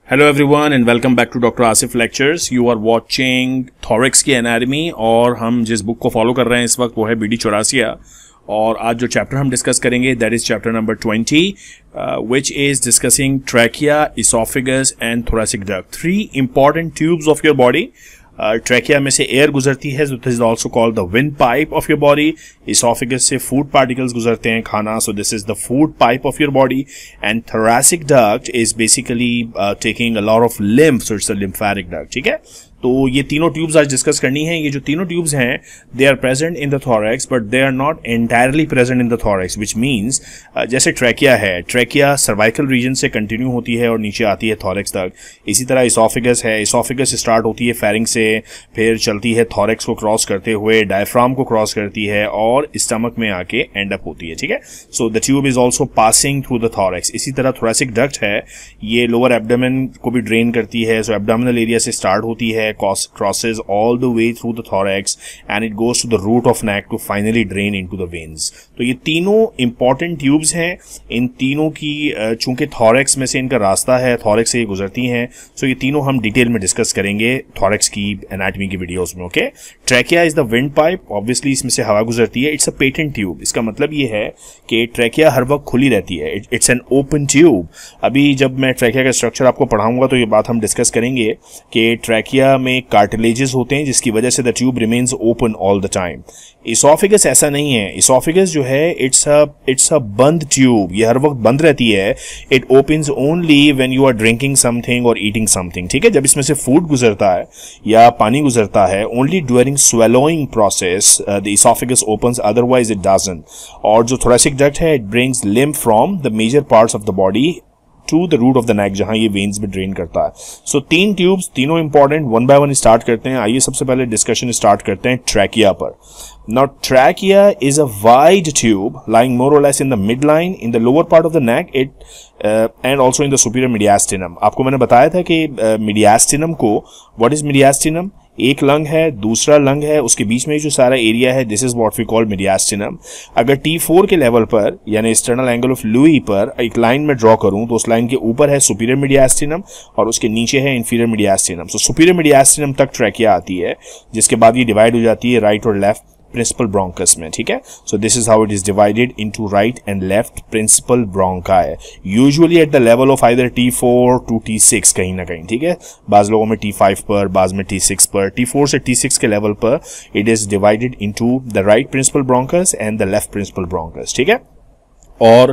Hello everyone and welcome back to doctor Asif lectures. You are watching thorax की anatomy और हम जिस book को फॉलो कर रहे हैं इस वक्त वो है BD चौरासिया। और आज जो चैप्टर हम डिस्कस करेंगे that is chapter number 20 which is discussing trachea, esophagus and thoracic duct, three important tubes of your body. Trachea में से एयर गुजरती है, this is also called the windpipe of your body. Oesophagus से food particles गुजरते हैं, खाना, so this is the food pipe of your body. And thoracic duct is basically taking a lot of lymph, so it's a lymphatic duct। ठीक है, तो ये तीनों tubes आज डिस्कस करनी है। ये जो तीनों ट्यूब्स हैं they are present in the thorax but they are not entirely present in the thorax, which means जैसे ट्रैकिया है, ट्रैकिया सर्वाइकल रीजन से कंटिन्यू होती है और नीचे आती है थॉरेक्स तक। इसी तरह इसोफेगस है, इसोफेगस स्टार्ट होती है फेरिंग से, फिर चलती है थॉरेक्स को क्रॉस करते हुए, डायफ्राम को क्रॉस करती है और स्टमक में आके एंड अप होती है। ठीक है, so the tube is also passing through the thorax. इसी तरह थोरेसिक डक्ट है, ये लोअर एब्डोमेन को भी ड्रेन करती है, सो एब्डोमिनल एरिया से स्टार्ट होती है, crosses all the way through the thorax and it goes to the root of neck to finally drain into the veins। तो ये तीनों important tubes हैं। इन तीनों की चूंकि thorax में से इनका रास्ता है, thorax से ये गुजरती हैं, so ये तीनों हम डिटेल में डिस्कस करेंगे thorax की एनाटमी की वीडियोस में। Okay, trachea is the windpipe, obviously इसमें से हवा गुजरती है। इट्स अ पेटेंट ट्यूब, इसका मतलब ये है कि ट्रैकिया हर वक्त खुली रहती है, इट्स एन ओपन ट्यूब। अभी जब मैं ट्रैकिया का स्ट्रक्चर आपको पढ़ाऊंगा तो ये बात हम डिस्कस करेंगे कि ट्रैकिया में कार्टिलेजेस होते हैं जिसकी वजह से the tube remains open all the time. Oesophagus ऐसा नहीं है, इसोफेगस जो है इट्स अ बंद ट्यूब, ये हर वक्त बंद रहती है। It opens only when you are drinking something और ईटिंग समथिंग। ठीक है, जब इसमें से फूड गुजरता है या पानी गुजरता है, only during swallowing process the oesophagus opens, otherwise it doesn't. और जो थोरेसिक डक्ट है it brings lymph from the major parts of the body to the root of the neck, जहां ये वेन्स में ड्रेन करता है। सो तीन ट्यूब्स, तीनों important, one by one start करते हैं। आइए सबसे पहले डिस्कशन स्टार्ट करते हैं ट्रैकिया पर। Now trachea is a wide tube lying more or less in the midline in the lower part of the neck, and also in the superior mediastinum। आपको मैंने बताया था कि mediastinum को, what is mediastinum? एक lung है, दूसरा lung है, उसके बीच में जो सारा एरिया है this is what we call mediastinum. अगर T4 के लेवल पर यानी एक्सटर्नल एंगल ऑफ लुई पर एक लाइन में ड्रॉ करूं तो उस लाइन के ऊपर है सुपीरियर मीडियास्टिनम और उसके नीचे है inferior mediastinum. So superior mediastinum तक ट्रैकिया आती है, जिसके बाद ये डिवाइड हो जाती है राइट और लेफ्ट प्रिंसिपल ब्रोंकस में। ठीक है, so this is how it is divided into right and left principal bronchi, usually at the level of either T4 to T6 कहीं ना कहीं। ठीक है, बाज लोगों में T5 पर, बाज में T6 पर। T4 से T6 के लेवल पर it is divided into the right principal bronchus and the left principal bronchus. ठीक है, और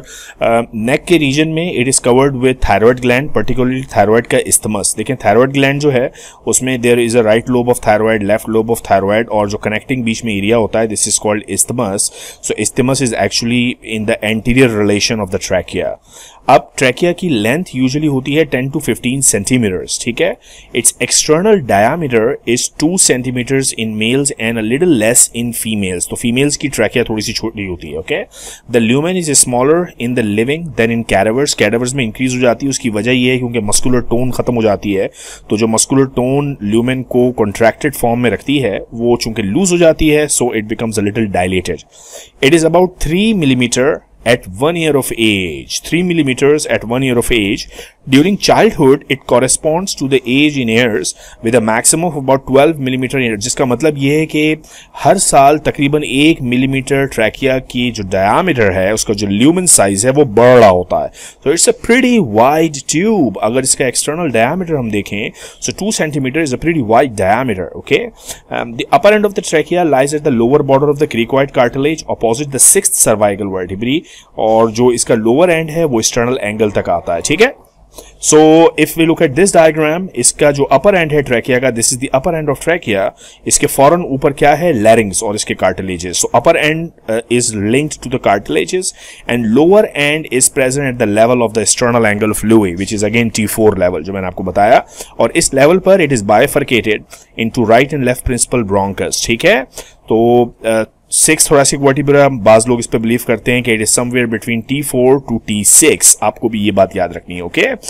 नेक के रीजन में it is covered with thyroid gland, particularly thyroid का इस्थमस। देखें थायराइड ग्लैंड जो है उसमें there is a right lobe of thyroid, left lobe of thyroid, और जो कनेक्टिंग बीच में एरिया होता है this is called isthmus. So isthmus is actually in the anterior relation of the trachea. अब ट्रैकिया की लेंथ यूजुअली होती है 10 to 15 सेंटीमीटर्स। ठीक है, its external diameter is 2 centimetres in males and a little less in females. तो females की trachea थोड़ी सी छोटी होती है। Okay, the lumen is smaller in the living than in cadavers. Cadavers में इंक्रीज हो जाती है, उसकी वजह यह है क्योंकि मस्कुलर टोन खत्म हो जाती है, तो जो मस्कुलर टोन ल्यूमेन को कॉन्ट्रैक्टेड फॉर्म में रखती है वो चूंकि लूज हो जाती है, so it becomes a little dilated. It is about 3 millimeter at 1 year of age, 3 millimeters at 1 year of age. During childhood, it corresponds to the age in years with a maximum of about 12 millimeter in year, जिसका मतलब ये है कि हर साल तकरीबन 1 millimetre trachea की जो diameter है, उसका जो ल्यूमेन साइज है वो बढ़ रहा होता है। So it's a pretty wide tube। अगर इसका एक्सटर्नल डायामीटर हम देखें, so 2 centimeter is a pretty wide diameter। Okay, the upper end of the trachea lies at the lower border of the cricoid cartilage opposite the 6th cervical vertebrae, और जो इसका lower and है वो external angle तक आता है। ठीक है, so if we look at this diagram, इसका जो अपर एंड है ट्रैकिया का, this is the upper end of trachea. इसके फौरन ऊपर क्या है, लैरिंग्स और इसके cartilages. So upper end is linked to the cartilages and lower end is present at the level of the external angle of Louis, which is again T4 level जो मैंने आपको बताया, और इस लेवल पर it is bifurcated into right and left principal bronchus. ठीक है, तो 6th thoracic vertebra, बाज लोग इस पे बिलीव करते हैं कि it is somewhere between T4 to T6। आपको भी ये बात याद रखनी है। Okay,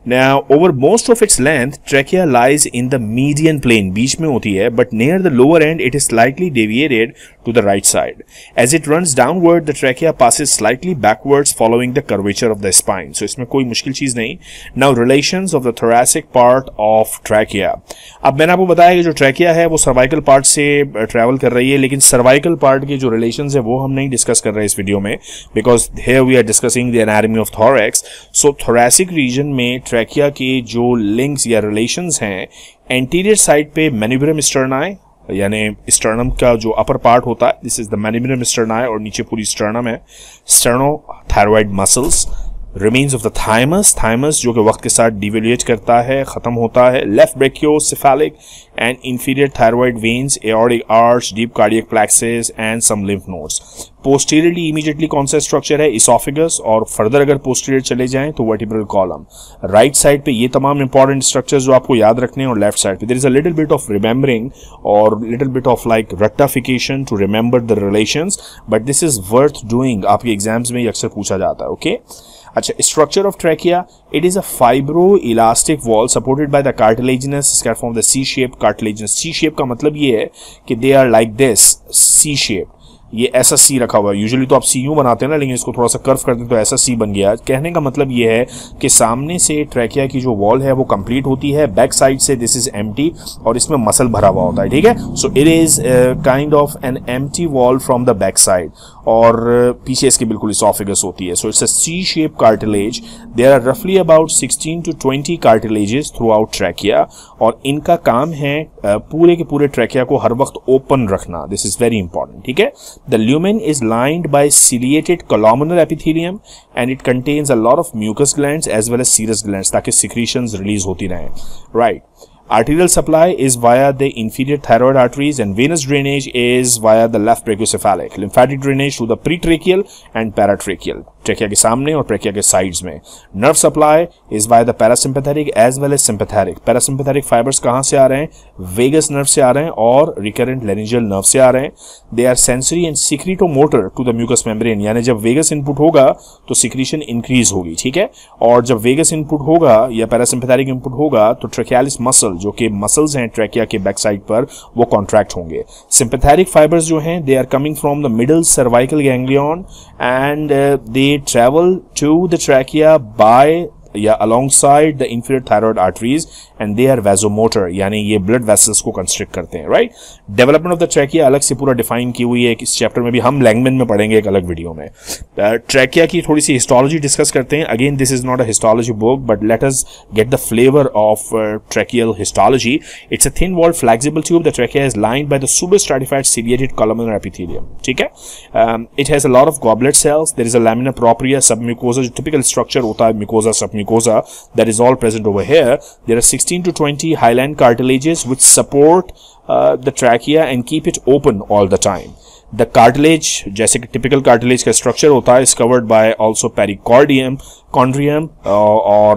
Now, over most of its length, trachea lies in the median plane, बीच में होती है, but near the lower end, it is slightly deviated to the right side. As it runs downward, the trachea passes slightly backwards following the curvature of the spine. So इसमें कोई मुश्किल चीज नहीं. Now, relations of the thoracic part of trachea. अब मैंने आपको बताया कि जो trachea है वो cervical part से travel कर रही है, लेकिन cervical part के जो relations है वो हम नहीं discuss कर रहे हैं इस वीडियो में, because here we are discussing the anatomy of thorax. So thoracic region में ट्रैकिया के जो लिंक्स या रिलेशंस हैं, एंटीरियर साइड पे मैनिब्रम स्टर्नाई यानी स्टर्नम का जो अपर पार्ट होता है, this is the manubrium sterni, और नीचे पूरी स्टर्नम है. Sternothyroid muscles, remains of the thymus जो कि वक्त के साथ डिवेल्यूएट करता है, खत्म होता है. Left brachiocephalic and inferior thyroid veins, aortic arch, deep cardiac plexuses and some lymph nodes. Posteriorly immediately कौन सा स्ट्रक्चर है? इसोफेगस, और फर्दर अगर पोस्टीरियर चले जाएं तो वर्टिब्रल कॉलम. राइट साइड पे ये तमाम इंपॉर्टेंट स्ट्रक्चर्स जो आपको याद रखने हैं, और लेफ्ट साइड पे there is a little bit of remembering और लिटिल बिट ऑफ लाइक रट्टाफिकेशन to remember the relations, but this is worth doing. आपके एग्जाम्स में अक्सर पूछा जाता है. ओके अच्छा, structure of trachea, it is a fibro elastic wall supported by the cartilaginous scare form the C shape cartilaginous. C shape का मतलब ये है कि they are like this, C shape. ये ऐसा सी रखा हुआ है. यूजुअली तो आप सी यू बनाते हैं ना, लेकिन इसको थोड़ा सा कर्व कर दें तो ऐसा सी बन गया. कहने का मतलब ये है कि सामने से ट्रैकिया की जो वॉल है वो कंप्लीट होती है, बैक साइड से दिस इज एम्प्टी और इसमें मसल भरा हुआ होता है. ठीक है, so it is kind of an empty wall from the back side, और पीछे इसके बिल्कुल इसोफेगस होती है. So it's a C shape cartilage. There are रफली about 16 to 20 cartilages throughout trachea, और इनका काम है पूरे के पूरे ट्रैकिया को हर वक्त ओपन रखना. This is very important. ठीक है, the lumen is lined by ciliated columnar epithelium and it contains a lot of mucus glands as well as serous glands ताकि secretions release होती रहें. Right. Arterial supply is via the inferior thyroid arteries and venous drainage is via the left brachiocephalic. Lymphatic drainage to the pretracheal and paratracheal. Trachea के सामने और trachea के sides में. Nerve supply is by the parasympathetic as well as sympathetic. Parasympathetic fibres कहां से आ रहे हैं? वेगस नर्व से आ रहे हैं और रिकरेंट लेरिंजियल नर्व से आ रहे हैं. They are sensory and secretomotor to the mucous membrane, यानी जब वेगस इनपुट होगा तो सिक्रीशन इंक्रीज होगी. ठीक है, और जब वेगस इनपुट होगा या पैरासिम्पैथेटिक इनपुट होगा तो ट्रैकियालिस मसल, जो कि मसल्स हैं ट्रैकिया के बैक साइड पर, वो कॉन्ट्रैक्ट होंगे. सिंपैथेटिक फाइबर्स जो हैं they are coming from the middle cervical ganglion and they travel to the trachea by alongside the inferior thyroid arteries and they are vasomotor, यानी ये blood vessels को constrict करते हैं. right? Development of the trachea अलग से पूरा define की हुई है इस चैप्टर में भी, हम लैंगमैन में पढ़ेंगे एक अलग वीडियो में. ट्रैकिया की थोड़ी सी हिस्टोलॉजी डिस्कस करते हैं. Again this is not a histology book, but let us get the flavour of tracheal histology. It's a thin walled flexible tube. The trachea is lined by the pseudostratified ciliated columnar epithelium. ठीक है, it has a lot of goblet cells. There is a lamina propria, submucosa, जो typical structure होता है mucosa submucosa, that is all present over here. There are 16 to 20 hyaline cartilages which support the trachea and keep it open all the time. The cartilage, जैसे कि typical cartilage का structure होता है, is covered by also pericardium, chondrium, or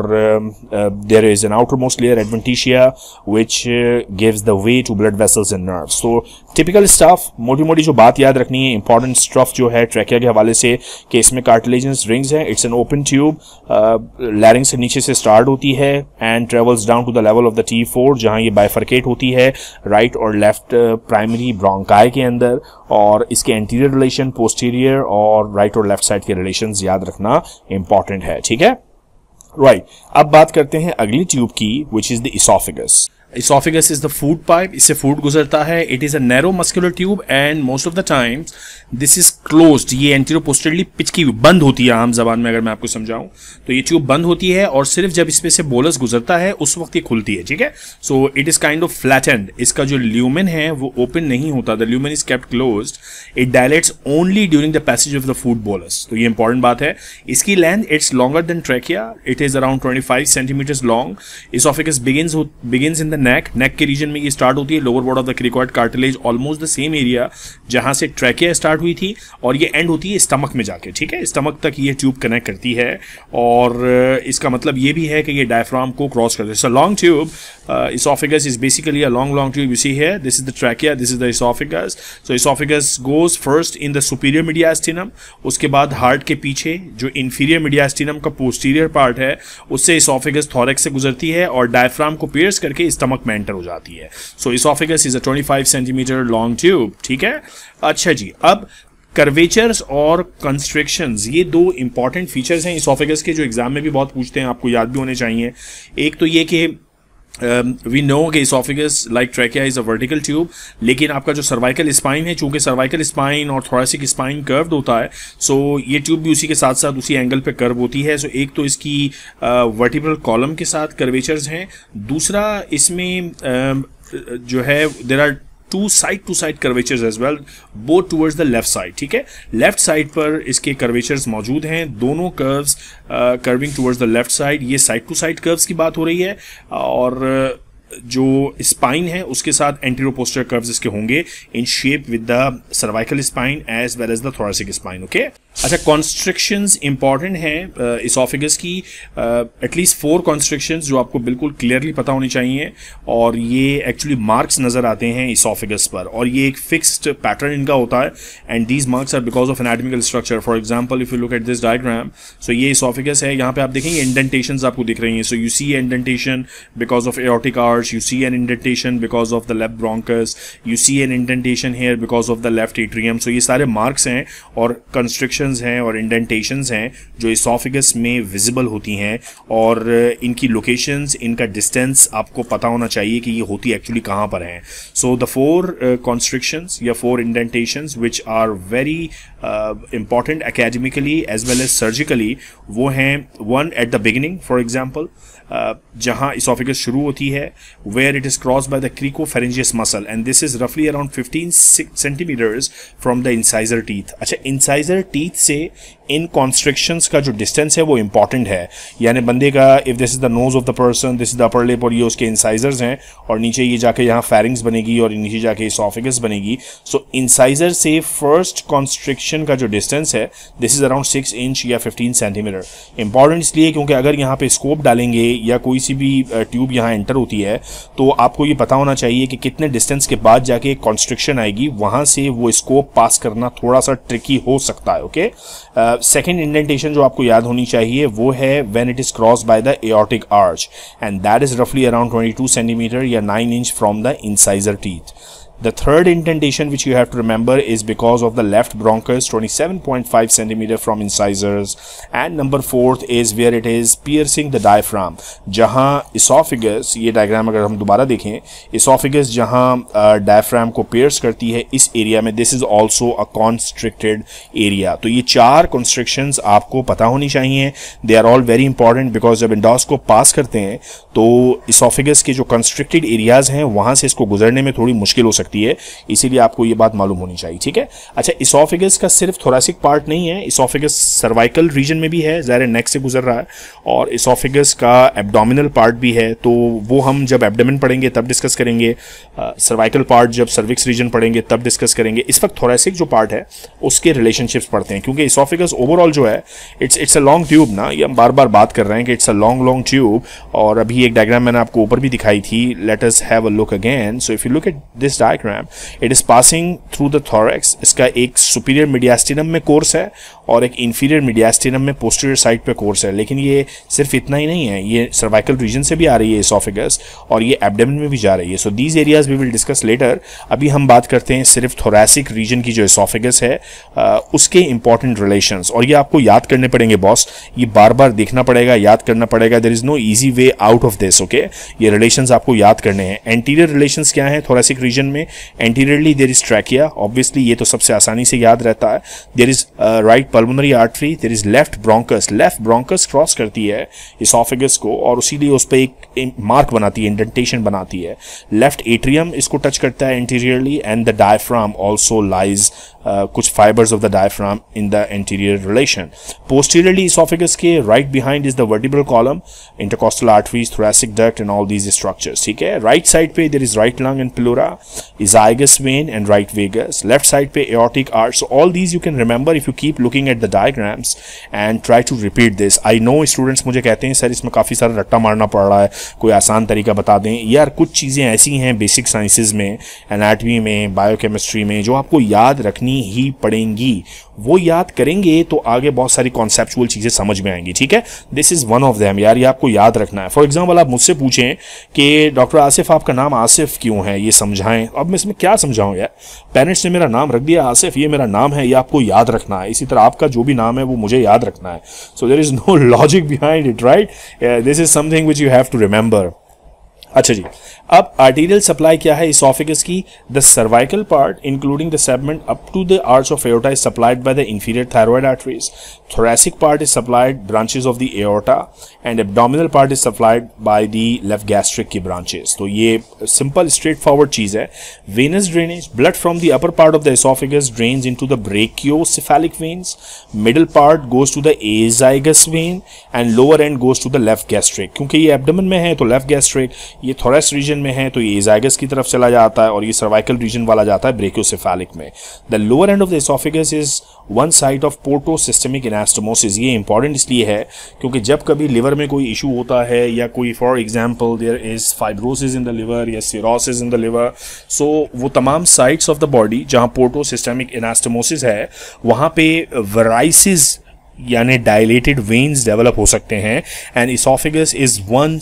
there is an outermost layer adventitia which gives the way to blood vessels and nerves. So typical stuff, मोटी मोटी जो बात याद रखनी है, important stuff जो है ट्रैकिया के हवाले से कि इसमें cartilaginous rings है. It's an open tube, larynx से नीचे से start होती है and travels down to the level of the T4 जहाँ ये bifurcate होती है right और left primary bronchi के अंदर, और इसके एंटीरियर रिलेशन, पोस्टीरियर और राइट और लेफ्ट साइड के रिलेशंस याद रखना इंपॉर्टेंट है. ठीक है, राइट. अब बात करते हैं अगली ट्यूब की, which is the oesophagus. Esophagus is the food pipe. इससे फूड गुजरता है. It is a narrow muscular tube and most of the times this is closed. ये एंटीरो पोस्टेरली पिच की बंद होती है. आम जबान में अगर मैं आपको समझाऊं तो ये ट्यूब बंद होती है और सिर्फ जब इसमें से बोलस गुजरता है उस वक्त ये खुलती है. ठीक है, so it is kind of flattened. इसका जो ल्यूमेन है वो ओपन नहीं होता. The lumen is kept closed. It dilates only during the passage of the food bolus. तो ये इंपॉर्टेंट बात है. इसकी length it's longer than trachea. It is around 25 centimetres long. Oesophagus begins in the neck के region में ये start होती है. Lower border of the cricoid cartilage, almost the same area जहां से ट्रैकिया स्टार्ट हुई थी, और ये एंड होती है स्टमक में जाके. ठीक है, स्टमक तक ये ट्यूब कनेक्ट करती है, और इसका मतलब ये भी है कि ये डायफ्राम को क्रॉस करती है. So long tube esophagus is basically a long tube. You see here, this is the trachea, this is the esophagus. So esophagus goes first in the superior mediastinum, उसके बाद हार्ट के पीछे जो inferior mediastinum का posterior part है उससे esophagus thorax से गुजरती है और diaphragm को pierce करके stomach में enter हो जाती है. So esophagus is a 25 centimeter long tube. ठीक है. अच्छा जी, अब कर्वेचर्स और कंस्ट्रिक्शंस, ये दो इंपॉर्टेंट फीचर्स हैं इसोफेगस के जो एग्जाम में भी बहुत पूछते हैं, आपको याद भी होने चाहिए. एक तो ये कि वी नो कि oesophagus like trachea is a vertical tube, लेकिन आपका जो सर्वाइकल स्पाइन है, चूंकि सर्वाइकल स्पाइन और थोरेसिक स्पाइन कर्व्ड होता है, सो ये ट्यूब भी उसी के साथ साथ उसी एंगल पे कर्व होती है. सो एक तो इसकी वर्टिब्रल कॉलम के साथ कर्वेचर्स हैं, दूसरा इसमें जो है there are two side curvatures as well, both towards the left side. ठीक है, लेफ्ट साइड पर इसके कर्वेचर्स मौजूद हैं, दोनों curves curving towards the left side. ये साइड टू साइड कर्व्स की बात हो रही है, और जो स्पाइन है उसके साथ एंटीरोपोस्टीरियर कर्व्स इसके होंगे in shape with the cervical spine as well as the thoracic spine. Okay, अच्छा, कॉन्स्ट्रिक्शंस इंपॉर्टेंट हैं इसोफेगस की, एटलीस्ट 4 कॉन्स्ट्रिक्शंस जो आपको बिल्कुल क्लियरली पता होनी चाहिए, और ये एक्चुअली मार्क्स नजर आते हैं इसोफेगस पर, और ये एक फिक्स्ड पैटर्न इनका होता है, and these marks are because of anatomical structure. For example, if you look at this diagram, so ये इसोफेगस है, यहाँ पे आप देखेंगे इंडेंटेशंस आपको दिख रही हैं. So you see indentation because of aortic arch, you see an indentation because of the left bronchus, you see an indentation here because of the left atrium. So ये सारे marks हैं और constrictions हैं और indentations हैं जो esophagus में visible होती हैं, और इनकी locations, इनका distance आपको पता होना चाहिए कि ये होती actually कहाँ पर हैं. So the 4 constrictions या 4 indentations which are very important academically as well as surgically, वो हैं one at the beginning, for example, जहाँ esophagus शुरू होती है, where it is crossed by the cricopharyngeus muscle, and this is roughly around 15 centimeters from the incisor teeth. अच्छा, incisor teeth से इन constrictions का जो distance है वो important है, यानी बंदे का if this is the nose of the person, this is the upper lip, और ये उसके incisors हैं, और नीचे ये जाके यहाँ pharynx बनेगी और नीचे जाके esophagus बनेगी. So incisor से first constriction का जो distance है, this is around 6 inch या 15 centimeter. Important इसलिए क्योंकि अगर यहाँ पे scope डालेंगे या कोई सी भी ट्यूब यहाँ एंटर होती है, तो आपको ये पता होना चाहिए कि कितने डिस्टेंस के बाद जाके कॉन्स्ट्रिक्शन आएगी, वहां से वो स्कोप पास करना थोड़ा सा ट्रिकी हो सकता है. ओके, सेकंड इंडेंटेशन जो आपको याद होनी चाहिए वो है when it is cross by the aortic arch, and that is रफली अराउंड 22 सेंटीमीटर या 9 inch from the incisor teeth. The third indentation which you have to remember is because of the left bronchus, 27.5 centimeter from incisors, and number 4th is where it is piercing the diaphragm. जहाँ esophagus, ये diagram अगर हम दोबारा देखें, esophagus जहाँ diaphragm को pierce करती है इस area में, this is also a constricted area. तो ये 4 constrictions आपको पता होनी चाहिए. They are all very important because जब endoscope पास करते हैं तो esophagus के जो constricted areas हैं वहाँ से इसको गुजरने में थोड़ी मुश्किल हो सकती है, इसीलिए आपको ये बात मालूम होनी चाहिए. ठीक है, अच्छा, इसोफेगस का सिर्फ थोरेसिक पार्ट नहीं है, इसोफेगस सर्वाइकल रीजन में भी है, ज़ाहिर नेक से गुजर रहा है, और इसोफेगस का एब्डोमिनल पार्ट भी है, तो वो हम जब एब्डोमेन पढ़ेंगे तब डिस्कस करेंगे, सर्वाइकल पार्ट जब सर्विक्स रीजन पढ़ेंगे तब डिस्कस करेंगे. इस वक्त थोरेसिक जो पार्ट है उसके रिलेशनशिप्स पढ़ते हैं, क्योंकि इसोफेगस ओवरऑल जो है इट्स अ लॉन्ग ट्यूब ना, ये हम बार बार बात कर रहे हैं कि इट्स अ लॉन्ग ट्यूब, और अभी एक डायग्राम मैंने आपको ऊपर भी दिखाई थी. Let us have a look again. So if you look at this diagram, it is passing through the thorax. इसका एक सुपीरियर मीडियास्टिनम में कोर्स है और एक इंफीरियर मीडियास्टिनम में पोस्टीरियर साइड पे कोर्स है, लेकिन ये सिर्फ इतना ही नहीं है, ये सर्वाइकल रीजन से भी आ रही है इसोफेगस, और ये एब्डोमेन में भी जा रही है. So these areas we will discuss later. अभी हम बात करते हैं सिर्फ थोरेसिक रीजन की जो इसोफेगस है उसके इंपॉर्टेंट रिलेशंस, और ये आपको याद करने पड़ेंगे बॉस, ये बार बार देखना पड़ेगा, याद करना पड़ेगा. There is no easy way out of this. Okay, ये रिलेशंस आपको याद करने हैं. एंटीरियर रिलेशंस क्या है थोरेसिक रीजन में? Anteriorly there is trachea, obviously ये तो सबसे आसानी से याद रहता है. There is right pulmonary artery, there is left bronchus. Left bronchus cross करती है इसोफेगस को और इसीलिए उस पर एक मार्क बनाती है, इंडेंटेशन बनाती है. लेफ्ट एट्रियम इसको टच करता है anteriorly, and the diaphragm also lies, कुछ fibres of the diaphragm in the anterior relation. Posteriorly oesophagus के right behind is the vertebral column, intercostal arteries, thoracic duct and all these structures. ठीक है, right side पे there is right lung and pleura, azygos vein and right vagus. Left side पे aortic arch. So all these you can remember if you keep looking looking at the diagrams and try to repeat this. I know students मुझे कहते हैं sir इसमें काफ़ी सारा रट्टा मारना पड़ रहा है, कोई आसान तरीका बता दें. यार कुछ चीज़ें ऐसी हैं बेसिक साइंसेज में, एनाटमी में, बायोकेमिस्ट्री में, जो आपको याद रखनी ही पड़ेंगी. वो याद करेंगे तो आगे बहुत सारी कॉन्सेप्चुअल चीज़ें समझ में आएंगी. ठीक है, this is one of them. यार ये आपको याद रखना है. फॉर एग्जाम्पल आप मुझसे पूछें कि डॉक्टर आसिफ आपका नाम आसिफ क्यों है, ये समझाएं. अब मैं इसमें क्या समझाऊं यार, पेरेंट्स ने मेरा नाम रख दिया आसिफ, ये मेरा नाम है, ये आपको याद रखना है. इसी तरह आपका जो भी नाम है वो मुझे याद रखना है. So there is no logic behind it, right. This is something which you have to remember. अच्छा जी, अब आर्टीरियल सप्लाई क्या है इसोफेगस की? The cervical part including the segment up to the arch of aorta is supplied by the inferior thyroid arteries. thoracic part is supplied branches of the aorta and abdominal part is supplied by the left gastric की branches. तो ये simple straightforward चीज़ है. Venous drainage, blood from the upper part of the esophagus drains into the brachiocephalic veins. Middle part goes to the azygous vein and lower end goes to the left gastric. क्योंकि ये abdomen में है तो left gastric, ये thorax region में है तो ये azygous की तरफ चला जाता है और ये cervical region वाला जाता है brachiocephalic में. The lower end of the esophagus is one site of portosystemic anastomosis. ये इंपॉर्टेंट इसलिए है क्योंकि जब कभी लिवर में कोई इशू होता है या कोई for example there is fibrosis in the liver या cirrhosis in the liver, so वो तमाम साइट्स ऑफ द बॉडी जहां पोर्टोसिस्टेमिक एनास्टोमोसिस है वहां पे वेराइसिस यानी डायलेटेड वेन्स डेवलप हो सकते हैं. And oesophagus is one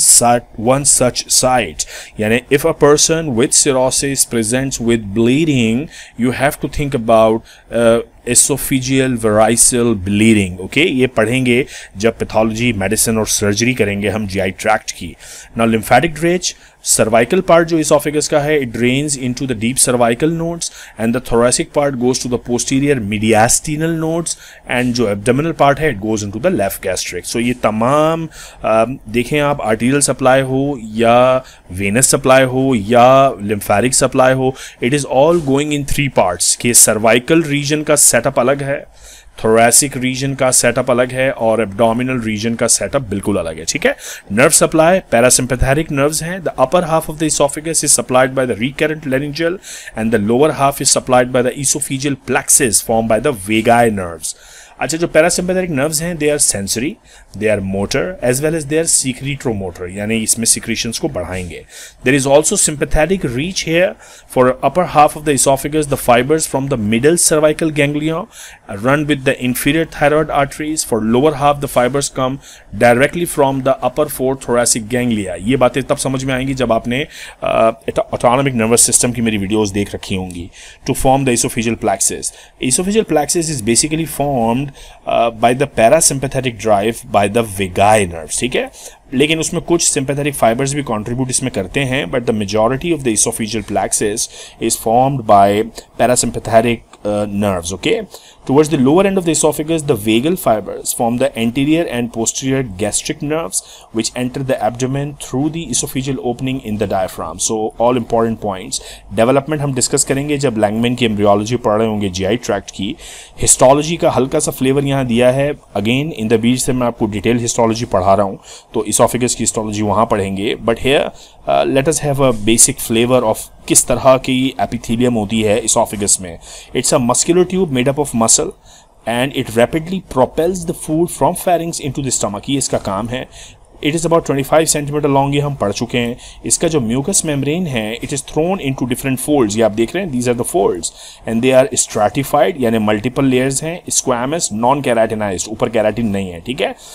such site. यानी if a person with cirrhosis presents with bleeding, you have to think about esophageal varical bleeding. Okay, ये पढ़ेंगे जब पैथोलॉजी, मेडिसिन और सर्जरी करेंगे हम GI ट्रैक्ट की. Now lymphatic drainage, cervical part जो oesophagus का है, it drains into the deep cervical nodes and the thoracic part goes to the posterior mediastinal nodes and जो एब्डोमिनल पार्ट है it goes into the left gastric. So ये तमाम देखें आप, arterial supply हो या वेनस सप्लाई हो या लिम्फेटिक सप्लाई हो, it is all going in 3 parts. कि सर्वाइकल रीजन का सेटअप अलग है, थोरेसिक रीजन का सेटअप अलग है और एब्डोमिनल रीजन का सेटअप बिल्कुल अलग है. ठीक है. नर्व सप्लाई, पैरासिम्पैथेटिक नर्व्स हैं. The upper half of the oesophagus is supplied by the recurrent laryngeal and the lower half is supplied by the oesophageal plexus form by the vagi nerves. अच्छा, जो parasympathetic nerves हैं they are sensory, they are motor as well as they are secretomotor, यानी इसमें secretions को बढ़ाएंगे. There is also sympathetic reach here for upper half of the oesophagus. The fibres from the middle cervical ganglion run with the inferior thyroid arteries. For lower half the fibers come directly from the upper 4 thoracic ganglia. ये बातें तब समझ में आएंगी जब आपने autonomic nervous system की मेरी वीडियोस देख रखी होंगी. To form the esophageal plexus. Esophageal plexus is basically formed by the parasympathetic drive by the vagal nerves. ठीक है, लेकिन उसमें कुछ सिंपैथेटिक फाइबर्स भी कंट्रीब्यूट इसमें करते हैं, but the majority of the oesophageal plexus is formed by parasympathetic nerves. Okay, towards the lower end of the esophagus, the vagal fibers form the anterior and posterior gastric nerves, which enter the abdomen through the esophageal opening in the diaphragm. So all important points. Development हम discuss करेंगे जब लैंगमैन की embryology पढ़ रहे होंगे GI tract की. Histology का हल्का सा फ्लेवर यहाँ दिया है. अगेन इन द बीच से मैं आपको डिटेल हिस्टोलॉजी पढ़ा रहा हूँ, तो इसोफेगस की हिस्टोलॉजी वहाँ पढ़ेंगे. But here let us have a basic flavour of किस तरह की एपिथेलियम होती है इसोफेगस में. It's a muscular tube made up of muscle and it rapidly propels the food from pharynx into the stomach. ये इसका काम है. It is about 25 centimeter long, ये हम पढ़ चुके हैं. इसका जो mucous membrane है, it is thrown into different folds. ये आप देख रहे हैं, these are the folds and they are stratified, यानी multiple layers हैं. Squamous, non-keratinized, ऊपर keratin नहीं है. ठीक है,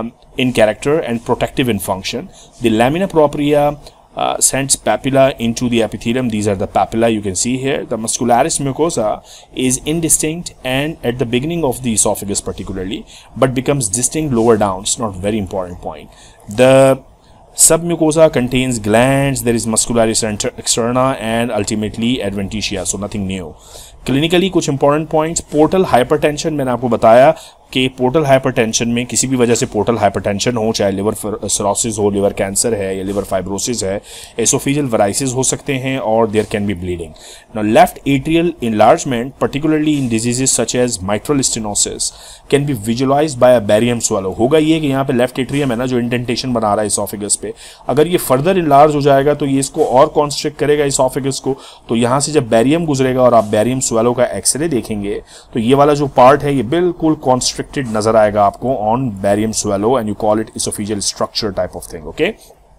in character and protective in function. The lamina propria sends papilla into the epithelium. These are the papilla you can see here. The muscularis mucosa is indistinct and at the beginning of the esophagus particularly, but becomes distinct lower down. It's not very important point. The submucosa contains glands. There is muscularis externa and ultimately adventitia. So nothing new. Clinically कुछ important points. Portal hypertension मैंने आपको बताया, कि portal hypertension में किसी भी वजह से पोर्टल हाइपरटेंशन हो, चाहे लिवर सिरोसिस हो, लिवर कैंसर है या लिवर फाइब्रोसिस है, एसोफेजियल वेराइसिस हो सकते हैं और there can be bleeding. Now left atrial enlargement particularly in diseases such as mitral stenosis can be visualised by a barium swallow. होगा ये कि यहाँ पे लेफ्ट एट्रियम है ना जो इंडेंटेशन बना रहा है इसोफेगस पे, अगर ये फर्दर इनलार्ज हो जाएगा तो ये इसको और कॉन्स्ट्रिक्ट करेगा इसोफेगस को। तो यहाँ से जब बैरियम गुजरेगा और आप बैरियम स्वेलो का एक्सरे देखेंगे तो ये वाला जो पार्ट है ये बिल्कुल कॉन्स्ट्रिक्टेड नजर आएगा आपको on barium swallow and you call it oesophageal structure type of thing. Okay,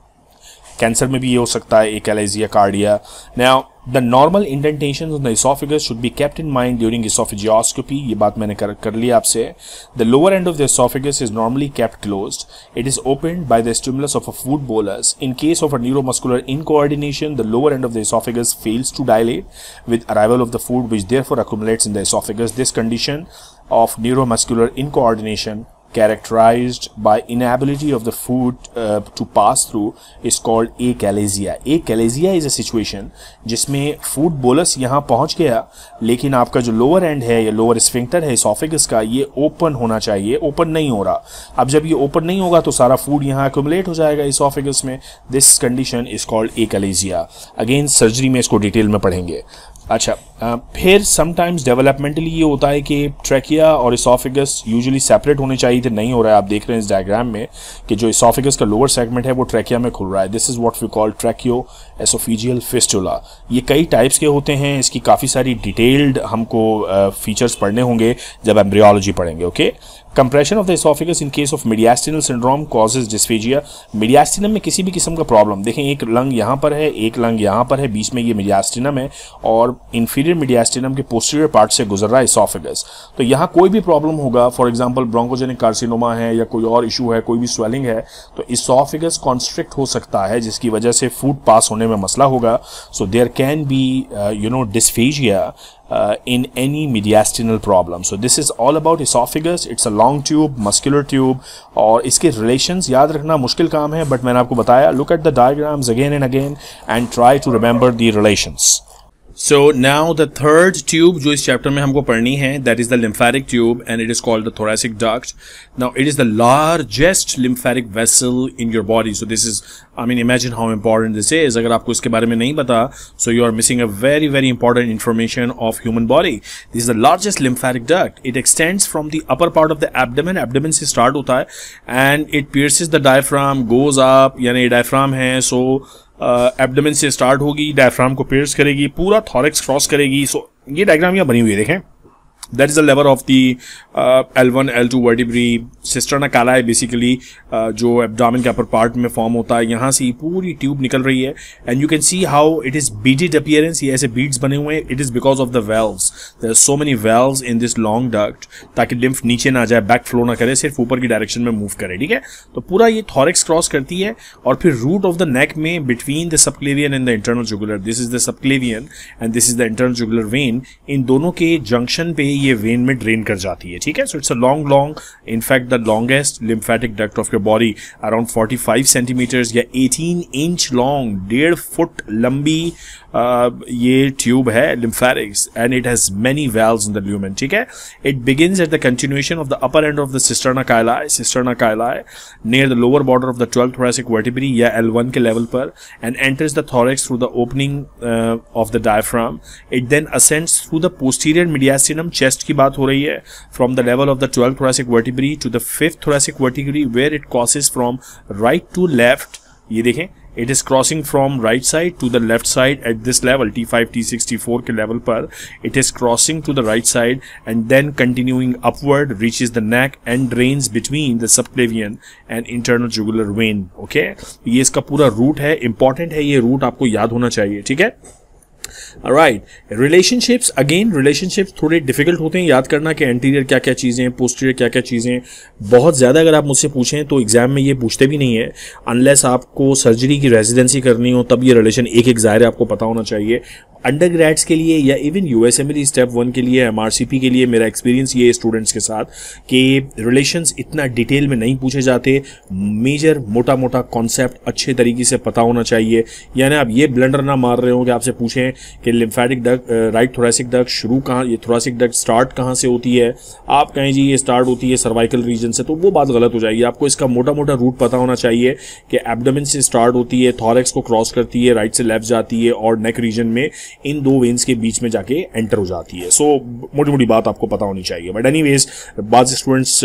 cancer में भी ये हो सकता है, achalasia cardia. Now the normal indentation on the oesophagus should be kept in mind during oesophagoscopy. ये बात मैंने कर ली आपसे। The lower end of the oesophagus is normally kept closed. It is opened by the stimulus of a food bolus. In case of a neuromuscular incoordination the lower end of the esophagus fails to dilate with arrival of the food, which therefore accumulates in the esophagus. This condition of neuromuscular incoordination, characterized by inability of the food to pass through, is called achalasia. Achalasia is a situation जिसमें food bolus यहाँ पहुँच गया लेकिन आपका जो lower and है या lower sphincter है इसोफेगस का ये ओपन होना चाहिए, ओपन नहीं हो रहा। अब जब ये ओपन नहीं होगा तो सारा फूड यहाँ एक्यूमुलेट हो जाएगा इसोफेगस में। This condition is called achalasia। Again surgery में इसको डिटेल में पढ़ेंगे। अच्छा, फिर समटाइम्स डेवलपमेंटली ये होता है कि ट्रैकिया और इसोफेगस यूजुअली सेपरेट होने चाहिए थे, नहीं हो रहा है। आप देख रहे हैं इस डायग्राम में कि जो इसोफेगस का लोअर सेगमेंट है वो ट्रैकिया में खुल रहा है। This is what we call tracheo oesophageal fistula. ये कई टाइप्स के होते हैं, इसकी काफ़ी सारी डिटेल्ड हमको फीचर्स पढ़ने होंगे जब एम्ब्रियोलॉजी पढ़ेंगे। Okay, compression of the oesophagus in case of mediastinal syndrome causes dysphagia. Mediastinum में किसी भी किस्म का प्रॉब्लम, देखें एक लंग यहाँ पर है, एक लंग यहाँ पर है, बीच में ये मीडियास्टिनम है और इंफीरियर मीडियास्टिनम के पोस्टीरियर पार्ट से गुजर रहा है इसोफेगस। तो यहाँ कोई भी प्रॉब्लम होगा, फॉर एग्जांपल ब्रोंकोजेनिक कार्सिनोमा है या कोई और इशू है, कोई भी स्वेलिंग है, तो इसोफेगस कॉन्स्ट्रिक्ट हो सकता है जिसकी वजह से फूड पास होने में मसला होगा। So there can be dysphagia in any mediastinal problem. So this is all about esophagus. It's a long tube, muscular tube, और इसके relations याद रखना मुश्किल काम है, but मैंने आपको बताया, look at the diagrams again and again and try to remember the relations. So now the third tube जो इस chapter में हमको पढ़नी है, that is the lymphatic tube and it is called the thoracic duct. Now it is the largest lymphatic vessel in your body. So this is, I mean, imagine how important this is. अगर आपको इसके बारे में नहीं पता, so you are missing a very very important information of human body. This is the largest lymphatic duct. It extends from the upper part of the abdomen. Abdomen से start होता है and it pierces the diaphragm, goes up, यानी diaphragm है, so abdomen से start होगी, diaphragm को pierce करेगी, पूरा थॉरेक्स क्रॉस करेगी। सो ये डायग्राम यहाँ बनी हुई है, देखें। That is the lever of the L1, L2 vertebrae. Cisterna cali basically जो abdomen के upper part में form होता है, यहाँ से पूरी ट्यूब निकल रही है and you can see how it is beaded appearance. ये ऐसे beads बने हुए हैं. It is because of the valves. There are so many valves in this long duct ताकि lymph नीचे ना जाए, back flow ना करे, सिर्फ ऊपर की डायरेक्शन में मूव करे, ठीक है। तो पूरा ये thorax क्रॉस करती है और फिर root of the neck में between the subclavian and the internal jugular. This is the subclavian and this is the internal jugular vein. इन दोनों के जंक्शन पे ये वेन में ड्रेन कर जाती है, ठीक है। So it's a long in fact the longest lymphatic duct of your body, around 45 centimetres या 18 इंच लॉन्ग, 1.5 फुट लंबी ये ट्यूब है lymphatics and it has many valves in the lumen, ठीक है। It begins at the continuation of the upper end of the cisterna chyli near the lower border of the 12th thoracic vertebrae या L1 के level पर and enters the thorax through the opening of the diaphragm. It then ascends through the posterior mediastinum, chest की बात हो रही है, from the level of the 12th thoracic vertebrae to the 5th thoracic vertebrae where it crosses from right to left. ये देखें, it is crossing from right side to the left side at this level, T5, T6, T4 के level पर it is crossing to the right side and then continuing upward reaches the neck and drains between the subclavian and internal jugular vein. Okay, ये इसका पूरा root है, important है, ये root आपको याद होना चाहिए, ठीक है। Alright, relationships, again relationships थोड़े डिफिकल्ट होते हैं याद करना कि एंटीरियर क्या क्या चीज़ें, पोस्टीरियर क्या क्या चीज़ें। बहुत ज़्यादा अगर आप मुझसे पूछें तो एग्जाम में ये पूछते भी नहीं है, अनलेस आपको सर्जरी की रेजिडेंसी करनी हो तब ये रिलेशन एक एक ज़ाहिर आपको पता होना चाहिए। अंडर ग्रेड्स के लिए या इवन यूएसएमएल स्टेप 1 के लिए, एमआरसीपी के लिए मेरा एक्सपीरियंस ये स्टूडेंट्स के साथ कि रिलेशंस इतना डिटेल में नहीं पूछे जाते, मेजर मोटा मोटा कॉन्सेप्ट अच्छे तरीके से पता होना चाहिए। यानी आप ये ब्लंडर ना मार रहे हो कि आपसे पूछें कि lymphatic duct, right thoracic duct शुरू कहाँ, ये थोरेसिक डक्ट स्टार्ट कहाँ से होती है, आप कहें जी ये स्टार्ट होती है सर्वाइकल रीजन से, तो वो बात गलत हो जाएगी। आपको इसका मोटा मोटा रूट पता होना चाहिए कि एब्डोमेन से स्टार्ट होती है, थॉरेक्स को क्रॉस करती है, राइट से लेफ्ट जाती है और नेक रीजन में इन दो वेन्स के बीच में जाके एंटर हो जाती है। सो मोटी मोटी बात आपको पता होनी चाहिए। बट एनीवेज बाज़ स्टूडेंट्स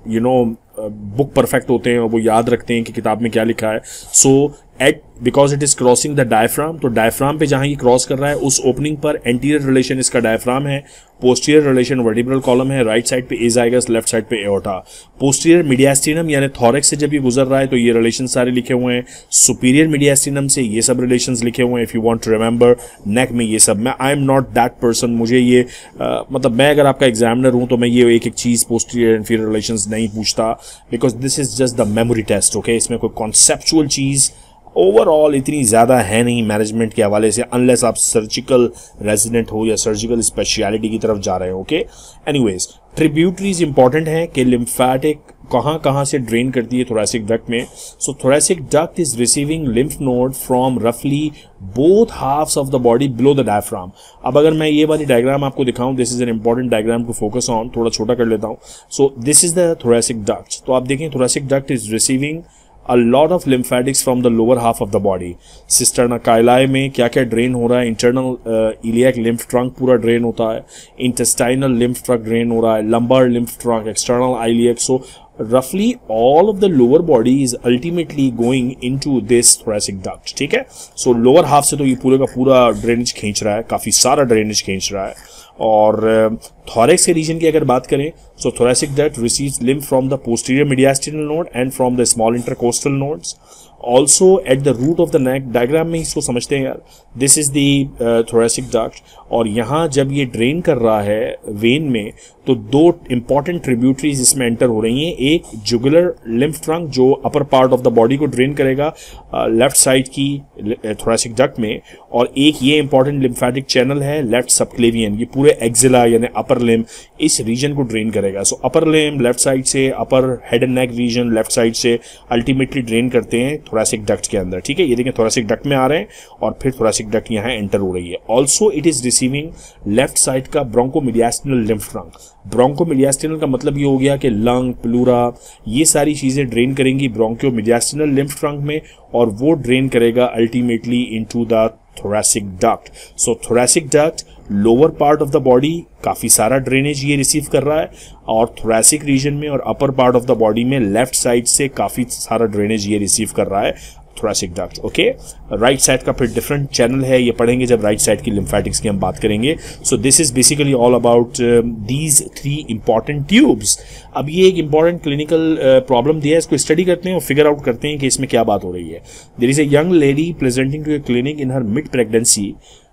बुक परफेक्ट होते हैं और वो याद रखते हैं कि किताब में क्या लिखा है। So at because it is crossing the diaphragm, तो डायफ्राम पे जहां ये क्रॉस कर रहा है उस ओपनिंग पर एंटीरियर रिलेशन इसका डायफ्राम है, पोस्टीरियर रिलेशन वर्टिब्रल कॉलम है, राइट साइड पे एजाइगस, लेफ्ट साइड पे एओर्टा। पोस्टीरियर मीडियास्टिनम यानी थॉरेक्स से जब ये गुजर रहा है तो ये रिलेशन सारे लिखे हुए हैं। सुपीरियर मीडियास्टिनम से ये सब रिलेशंस लिखे हुए हैं। If you want to remember neck में ये सब, मैं I am not that person, मुझे ये मतलब मैं अगर आपका एग्जामिनर हूं तो मैं ये एक एक चीज पोस्टीरियर इंफीरियर रिलेशंस नहीं पूछता, because this is just the memory test. Okay, इसमें कोई कॉन्सेप्चुअल चीज ओवरऑल इतनी ज़्यादा है नहीं मैनेजमेंट के हवाले से, अनलेस आप सर्जिकल रेजिडेंट हो या सर्जिकल स्पेशलिटी की तरफ जा रहे हो। ओके, एनीवेज ट्रिब्यूटरीज इंपॉर्टेंट हैं कि लिम्फेटिक कहाँ कहाँ से ड्रेन करती है थोरेसिक डक्ट में। So thoracic duct is receiving lymph node from रफली both halves of the body below the diaphragm. अब अगर मैं ये वाली डायग्राम आपको दिखाऊं, this is an important diagram to focus on, थोड़ा छोटा कर लेता हूं। So this is the thoracic duct. तो आप देखें thoracic duct is receiving a lot of lymphatics from the lower half of the body. Cisterna chyli में क्या क्या ड्रेन हो रहा है, इंटरनल iliac lymph trunk पूरा ड्रेन होता है, intestinal lymph trunk ड्रेन हो रहा है, lumbar lymph trunk, external iliac. So roughly all of the lower body is ultimately going into this thoracic duct. ठीक है, so lower half से तो ये पूरे का पूरा ड्रेनेज खींच रहा है, काफी सारा ड्रेनेज खींच रहा है। और थॉरेक्स के रीजन की अगर बात करें, so thoracic duct receives lymph from the posterior mediastinal node and from the small intercostal nodes, also at the root of the neck. Diagram में इसको समझते हैं यार, this is the thoracic duct, और यहाँ जब ये ड्रेन कर रहा है वेन में तो दो इंपॉर्टेंट ट्रिब्यूटरीज इसमें एंटर हो रही हैं। एक जुगुलर लिम्फ ट्रंक जो upper part of the body को ड्रेन करेगा लेफ्ट साइड की थोरेसिक डक्ट में, और एक ये इंपॉर्टेंट लिम्फेटिक चैनल है लेफ्ट सबक्लेवियन, ये पूरे एक्सिला यानी अपर लिम इस रीजन को ड्रेन करेगा। सो अपर लिम लेफ्ट साइड से, upper head and neck region left side से अल्टीमेटली ड्रेन करते हैं थोरेसिक डक्ट के अंदर। ठीक है, ये देखें थोरेसिक डक्ट में आ रहे हैं और फिर थोरेसिक डक्ट यहाँ एंटर हो रही है। Also it is receiving left side का ब्रोंकोमीडियास्टिनल लिम्फ ट्रंक। ब्रोंकोमीडियास्टिनल का मतलब ये हो गया कि लंग, प्लूरा, ये सारी चीजें ड्रेन करेंगी ब्रोंकोमीडियास्टिनल लिम्फ ट्रंक में, और वो ड्रेन करेगा ultimately into the thoracic duct. So thoracic duct lower part of the body काफी सारा ड्रेनेज ये रिसीव कर रहा है, और थोरेसिक रीजन में और upper part of the body में लेफ्ट साइड से काफी सारा ड्रेनेज ये रिसीव कर रहा है thoracic duct. Okay, right side का फिर डिफरेंट चैनल है, ये पढ़ेंगे जब राइट साइड की लिम्फेटिक्स की हम बात करेंगे। So this is basically all about these 3 important tubes. अब ये एक इंपॉर्टेंट क्लिनिकल प्रॉब्लम दिया है, इसको स्टडी करते हैं और फिगर आउट करते हैं कि इसमें क्या बात हो रही है। There is a young lady presenting to a clinic in her mid pregnancy.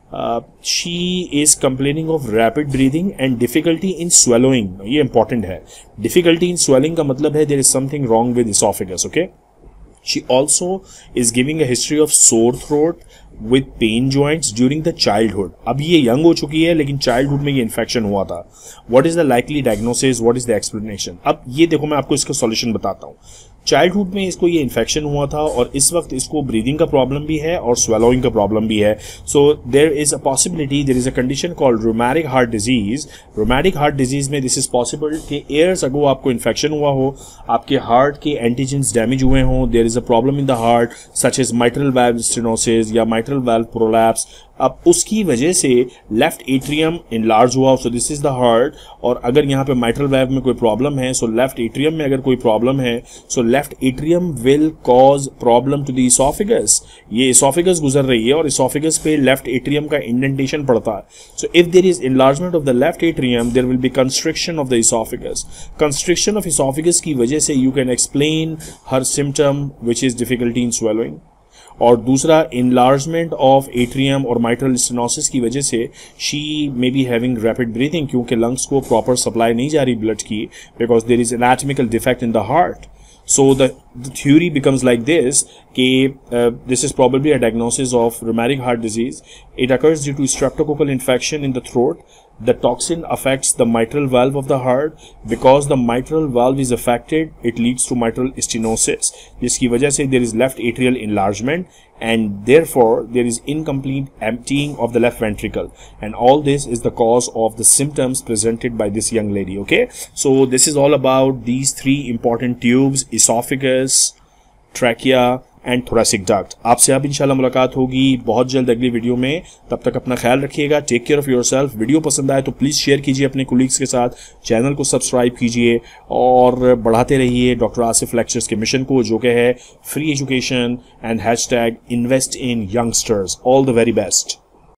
She is complaining of rapid breathing and difficulty in swallowing. ये important है. Difficulty in swallowing का मतलब है there is something wrong with esophagus. Okay. She also is giving a history of sore throat with pain joints during the childhood. अब ये young हो चुकी है लेकिन चाइल्डहुड में ये इन्फेक्शन हुआ था. What is the likely diagnosis? What is the explanation? अब ये देखो मैं आपको इसका सॉल्यूशन बताता हूँ. चाइल्डहुड में इसको ये इन्फेक्शन हुआ था और इस वक्त इसको ब्रीदिंग का प्रॉब्लम भी है और स्वेलोइंग का प्रॉब्लम भी है. So there is a possibility, there is a condition called rheumatic heart disease. Rheumatic heart disease में दिस इज पॉसिबल कि ईयर्स अगो आपको इन्फेक्शन हुआ हो, आपके हार्ट के एंटीजेंस डैमेज हुए हों, there is a problem in the heart such as mitral valve stenosis या माइट्रल वाल्व प्रोलैप्स. अब उसकी वजह से लेफ्ट एट्रियम इनलार्ज हुआ, so this is the heart. और अगर यहाँ पे माइट्रल वाल्व में कोई प्रॉब्लम है, सो लेफ्ट एट्रियम में अगर कोई प्रॉब्लम है, so left atrium will cause problem to the esophagus. ये इसोफेगस गुजर रही है और इसोफेगस पे लेफ्ट एट्रियम का इंडेंटेशन पड़ता है. So if there is enlargement of the left atrium, there will be constriction of the esophagus. Constriction of esophagus की वजह से you can explain her symptom which is difficulty in swallowing. और दूसरा enlargement of atrium और mitral stenosis की वजह से she may be having rapid breathing, क्योंकि लंग्स को प्रॉपर सप्लाई नहीं जा रही ब्लड की, because there is anatomical defect in the heart. So the the theory becomes like this कि this is probably a diagnosis of rheumatic heart disease. It occurs due to streptococcal infection in the throat. The toxin affects the mitral valve of the heart. Because the mitral valve is affected, it leads to mitral stenosis, जिसकी वजह से there is left atrial enlargement and therefore there is incomplete emptying of the left ventricle, and all this is the cause of the symptoms presented by this young lady. Okay, so this is all about these three important tubes: esophagus, trachea and thoracic duct. आपसे अब इंशाल्लाह मुलाकात होगी बहुत जल्द अगली video में. तब तक अपना ख्याल रखिएगा. Take care of yourself. Video पसंद आए तो प्लीज़ शेयर कीजिए अपने कोलीग्स के साथ. चैनल को सब्सक्राइब कीजिए और बढ़ाते रहिए डॉक्टर आसिफ लेक्चर्स के मिशन को, जो कि है free education and #invest in youngsters. All the very best.